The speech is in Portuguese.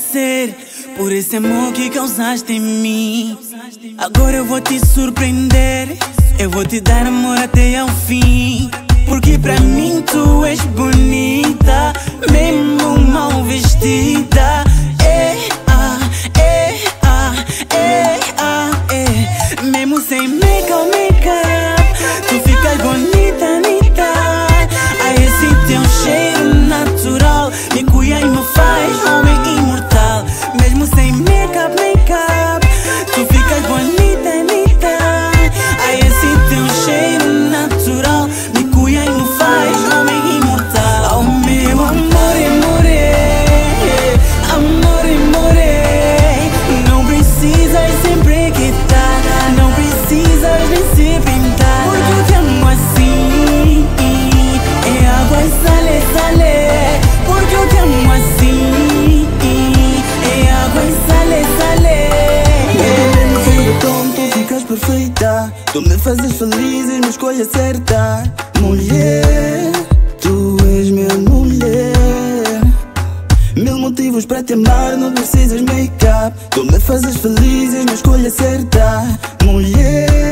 agradecer por esse amor que causaste em mim. Agora eu vou te surpreender, eu vou te dar amor até ao fim. Porque pra mim tu és bonita, mesmo mal vestida. Mesmo sem make-up, tu ficas bonita, nita. A esse teu cheiro natural me cuida e me faz homem imortal. Mesmo sem make-up, tu ficas bonita, nita. A esse teu cheiro natural me cuida e me faz homem imortal. Oh meu amor, amore, não precisas sempre quitar, não precisas nem se pintar. Porque eu te amo assim, é água e sale, sale. Porque eu te amo assim, é água e sale, sale. No fim do tom tu ficas perfeita, tu me fazes feliz, és minha escolha certa. Mulher, tu és minha mulher. Mil motivos para te amar, não precisas make-up. Tu me fazes feliz, és minha escolha certa. Mulher.